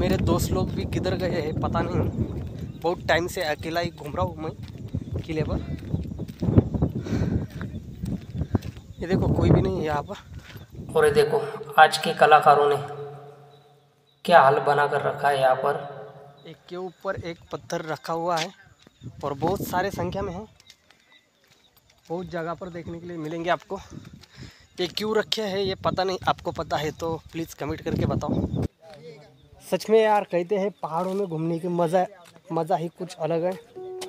मेरे दोस्त लोग भी किधर गए हैं पता नहीं। बहुत टाइम से अकेला ही घूम रहा हूँ मैं किले पर। ये देखो कोई भी नहीं है यहाँ पर। और ये देखो आज के कलाकारों ने क्या हाल बना कर रखा है। यहाँ पर एक के ऊपर एक पत्थर रखा हुआ है और बहुत सारे संख्या में है। बहुत जगह पर देखने के लिए मिलेंगे आपको। ये क्यों रखे है ये पता नहीं, आपको पता है तो प्लीज़ कमेंट करके बताओ। सच में यार कहते हैं पहाड़ों में घूमने की मज़ा ही कुछ अलग है।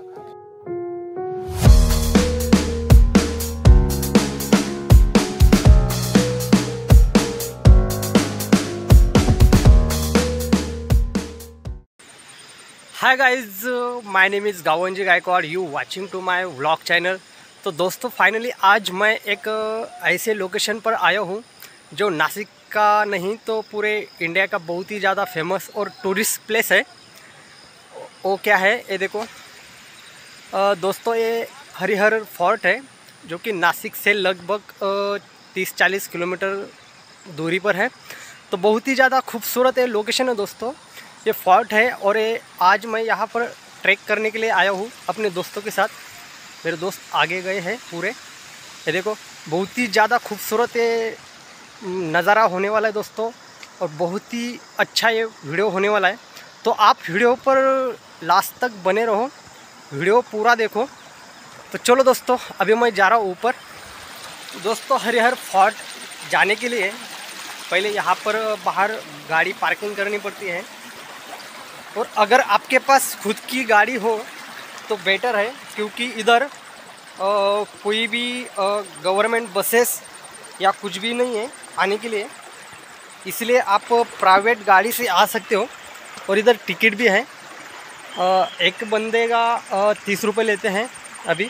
Hi guys, my name is Gavanji Gaikwad, you watching to my vlog channel. तो दोस्तों फाइनली आज मैं एक ऐसे लोकेशन पर आया हूँ जो नासिक का नहीं तो पूरे इंडिया का बहुत ही ज़्यादा फेमस और टूरिस्ट प्लेस है। वो क्या है ये देखो दोस्तों, ये हरिहर फोर्ट है जो कि नासिक से लगभग 30-40 किलोमीटर दूरी पर है। तो बहुत ही ज़्यादा खूबसूरत है लोकेशन है दोस्तों, ये फोर्ट है। और ये आज मैं यहाँ पर ट्रैक करने के लिए आया हूँ अपने दोस्तों के साथ। मेरे दोस्त आगे गए हैं पूरे। ये देखो बहुत ही ज़्यादा खूबसूरत ये नज़ारा होने वाला है दोस्तों, और बहुत ही अच्छा ये वीडियो होने वाला है। तो आप वीडियो पर लास्ट तक बने रहो, वीडियो पूरा देखो। तो चलो दोस्तों अभी मैं जा रहा हूँ ऊपर। दोस्तों हरिहर फोर्ट जाने के लिए पहले यहाँ पर बाहर गाड़ी पार्किंग करनी पड़ती है, और अगर आपके पास खुद की गाड़ी हो तो बेटर है, क्योंकि इधर कोई भी गवर्नमेंट बसेस या कुछ भी नहीं है आने के लिए, इसलिए आप प्राइवेट गाड़ी से आ सकते हो। और इधर टिकट भी है, एक बंदे का 30 रुपये लेते हैं अभी।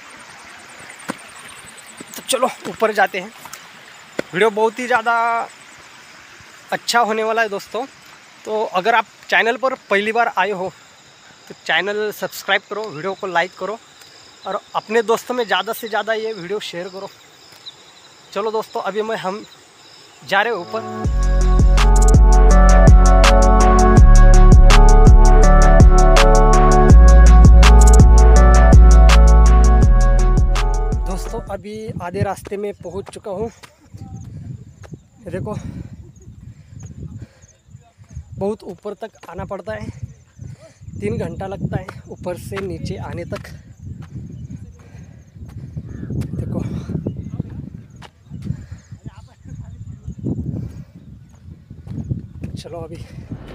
तो चलो ऊपर जाते हैं। वीडियो बहुत ही ज़्यादा अच्छा होने वाला है दोस्तों। तो अगर आप चैनल पर पहली बार आए हो तो चैनल सब्सक्राइब करो, वीडियो को लाइक करो, और अपने दोस्तों में ज़्यादा से ज़्यादा ये वीडियो शेयर करो। चलो दोस्तों अभी हम जा रहे हैं ऊपर। दोस्तों अभी आधे रास्ते में पहुंच चुका हूं। देखो बहुत ऊपर तक आना पड़ता है, 3 घंटा लगता है ऊपर से नीचे आने तक। देखो चलो अभी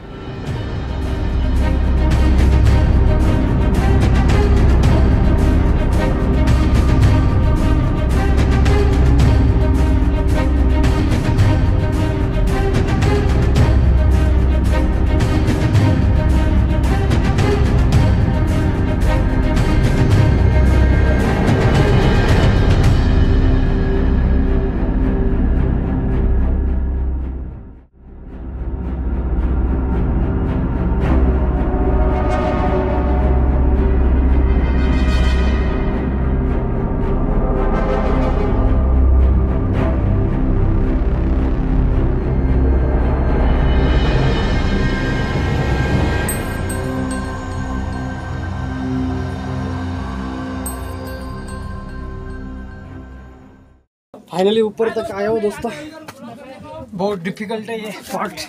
फाइनली ऊपर तक आया हूँ दोस्तों। बहुत डिफिकल्ट है ये फोर्ट।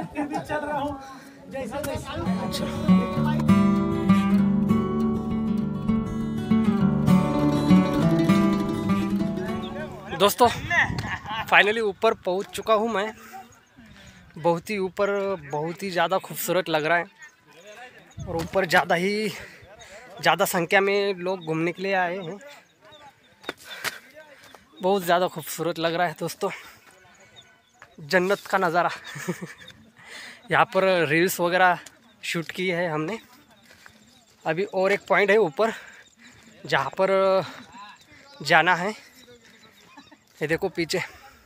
दोस्तों फाइनली ऊपर पहुँच चुका हूँ मैं। बहुत ही ऊपर, बहुत ही ज़्यादा खूबसूरत लग रहा है, और ऊपर ज़्यादा संख्या में लोग घूमने के लिए आए हैं। बहुत ज़्यादा खूबसूरत लग रहा है दोस्तों, जन्नत का नज़ारा। यहाँ पर रील्स वगैरह शूट की है हमने। अभी और एक पॉइंट है ऊपर जहाँ पर जाना है। ये देखो पीछे,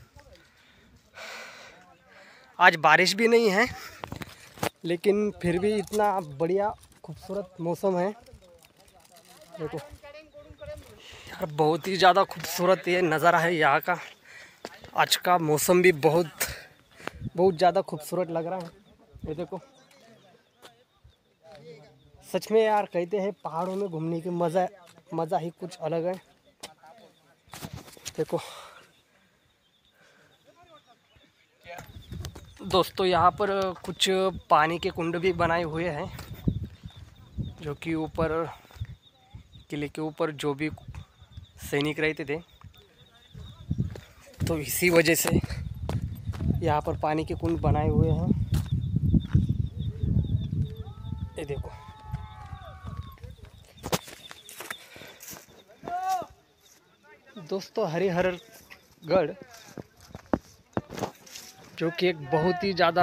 आज बारिश भी नहीं है लेकिन फिर भी इतना बढ़िया खूबसूरत मौसम है। देखो यार बहुत ही ज़्यादा खूबसूरत ये नज़ारा है यहाँ का। आज का मौसम भी बहुत ज़्यादा खूबसूरत लग रहा है। ये देखो सच में यार कहते हैं पहाड़ों में घूमने की मज़ा ही कुछ अलग है। देखो दोस्तों, यहाँ पर कुछ पानी के कुंड भी बनाए हुए हैं, जो कि ऊपर किले के ऊपर जो भी सैनिक रहते थे, तो इसी वजह से यहाँ पर पानी के कुंड बनाए हुए हैं। ये देखो दोस्तों, हरिहरगढ़ जो कि एक बहुत ही ज़्यादा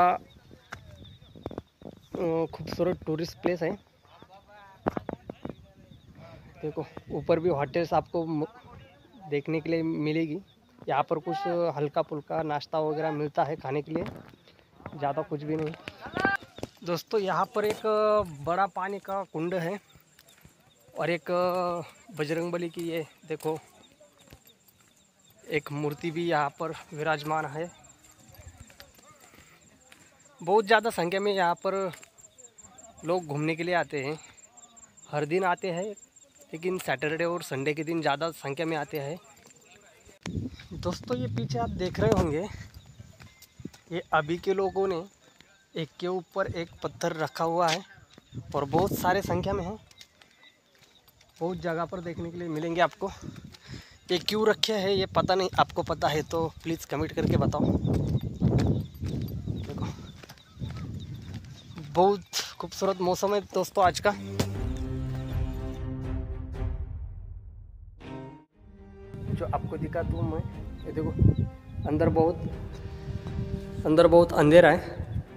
खूबसूरत टूरिस्ट प्लेस है। देखो ऊपर भी होटल्स आपको देखने के लिए मिलेगी। यहाँ पर कुछ हल्का फुल्का नाश्ता वगैरह मिलता है खाने के लिए, ज़्यादा कुछ भी नहीं। दोस्तों यहाँ पर एक बड़ा पानी का कुंड है और एक बजरंगबली की ये देखो एक मूर्ति भी यहाँ पर विराजमान है। बहुत ज़्यादा संख्या में यहाँ पर लोग घूमने के लिए आते हैं। हर दिन आते हैं, लेकिन सैटरडे और संडे के दिन ज़्यादा संख्या में आते हैं। दोस्तों ये पीछे आप देख रहे होंगे, ये अभी के लोगों ने एक के ऊपर एक पत्थर रखा हुआ है और बहुत सारे संख्या में है। बहुत जगह पर देखने के लिए मिलेंगे आपको। ये क्यों रखे हैं ये पता नहीं, आपको पता है तो प्लीज़ कमेंट करके बताओ। देखो बहुत खूबसूरत मौसम है दोस्तों आज का। जो आपको दिखा दूँ मैं, ये देखो अंदर बहुत अंधेरा है,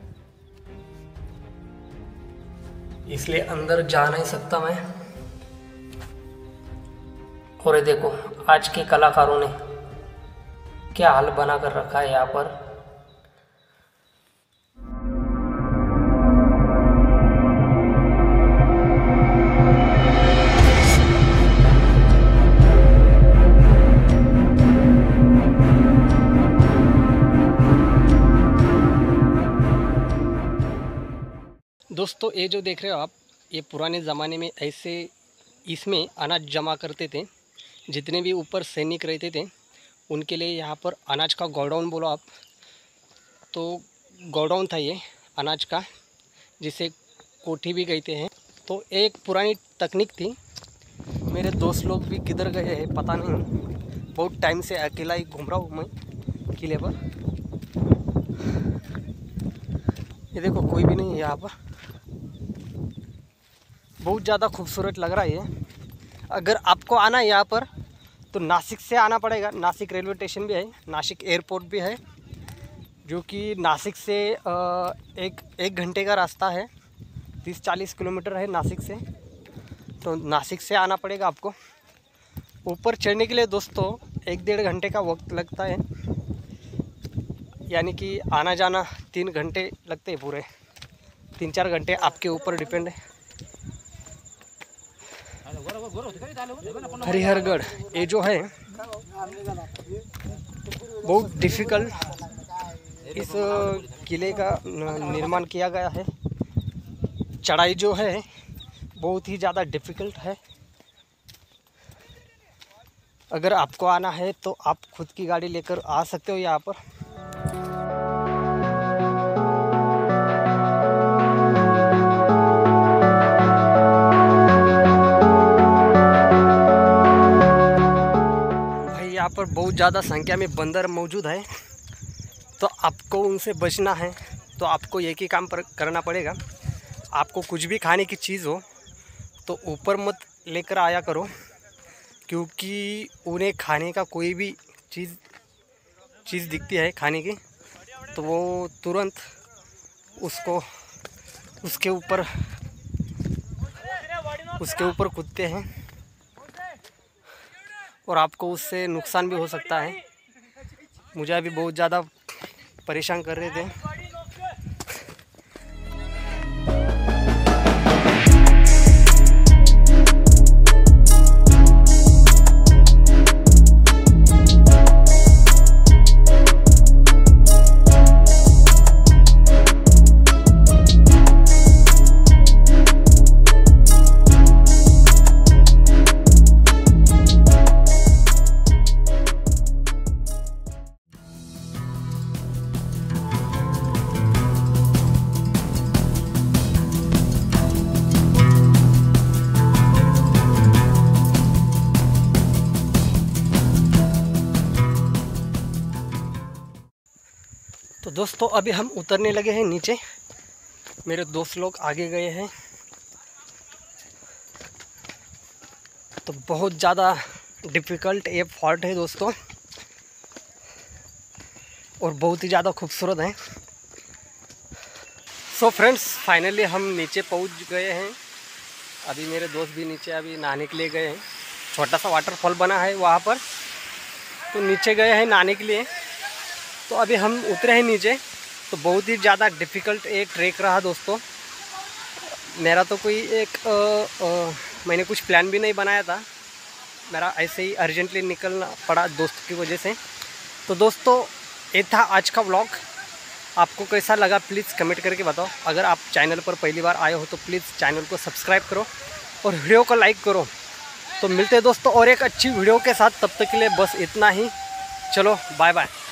इसलिए अंदर जा नहीं सकता मैं। और ये देखो आज के कलाकारों ने क्या हाल बना कर रखा है यहाँ पर। दोस्तों ये जो देख रहे हो आप, ये पुराने ज़माने में ऐसे इसमें अनाज जमा करते थे। जितने भी ऊपर सैनिक रहते थे उनके लिए यहाँ पर अनाज का गोडाउन बोलो आप, तो गोडाउन था ये अनाज का, जिसे कोठी भी कहते हैं। तो एक पुरानी तकनीक थी। मेरे दोस्त लोग भी किधर गए हैं पता नहीं, बहुत टाइम से अकेला ही घूम रहा हूँ मैं किले पर। ये देखो कोई भी नहीं है यहाँ पर, बहुत ज़्यादा खूबसूरत लग रहा है ये। अगर आपको आना है यहाँ पर तो नासिक से आना पड़ेगा। नासिक रेलवे स्टेशन भी है, नासिक एयरपोर्ट भी है, जो कि नासिक से एक घंटे का रास्ता है, 30-40 किलोमीटर है नासिक से। तो नासिक से आना पड़ेगा आपको। ऊपर चढ़ने के लिए दोस्तों 1-1.5 घंटे का वक्त लगता है, यानी कि आना जाना 3 घंटे लगते हैं पूरे, 3-4 घंटे आपके ऊपर डिपेंड है। हरिहरगढ़ ये जो है बहुत डिफ़िकल्ट इस किले का निर्माण किया गया है। चढ़ाई जो है बहुत ही ज़्यादा डिफ़िकल्ट है। अगर आपको आना है तो आप खुद की गाड़ी लेकर आ सकते हो यहाँ पर। यहाँ पर बहुत ज़्यादा संख्या में बंदर मौजूद है, तो आपको उनसे बचना है। तो आपको एक ही काम करना पड़ेगा। आपको कुछ भी खाने की चीज़ हो तो ऊपर मत लेकर आया करो, क्योंकि उन्हें खाने का कोई भी चीज़ दिखती है खाने की तो वो तुरंत उसके ऊपर कूदते हैं और आपको उससे नुकसान भी हो सकता है। मुझे अभी बहुत ज़्यादा परेशान कर रहे थे। दोस्तों अभी हम उतरने लगे हैं नीचे। मेरे दोस्त लोग आगे गए हैं। तो बहुत ज़्यादा डिफ़िकल्ट ये फॉल्ट है दोस्तों, और बहुत ही ज़्यादा खूबसूरत है। सो फ्रेंड्स, फाइनली हम नीचे पहुंच गए हैं। अभी मेरे दोस्त भी नीचे अभी नहाने के लिए गए हैं। छोटा सा वाटरफॉल बना है वहाँ पर, तो नीचे गए हैं नहाने के लिए। तो अभी हम उतरे हैं नीचे। तो बहुत ही ज़्यादा डिफ़िकल्ट एक ट्रैक रहा दोस्तों। मेरा तो कोई मैंने कुछ प्लान भी नहीं बनाया था, मेरा ऐसे ही अर्जेंटली निकलना पड़ा दोस्त की वजह से। तो दोस्तों ये था आज का व्लॉग। आपको कैसा लगा प्लीज़ कमेंट करके बताओ। अगर आप चैनल पर पहली बार आए हो तो प्लीज़ चैनल को सब्सक्राइब करो और वीडियो को लाइक करो। तो मिलते हैं दोस्तों और एक अच्छी वीडियो के साथ। तब तक के लिए बस इतना ही। चलो बाय बाय।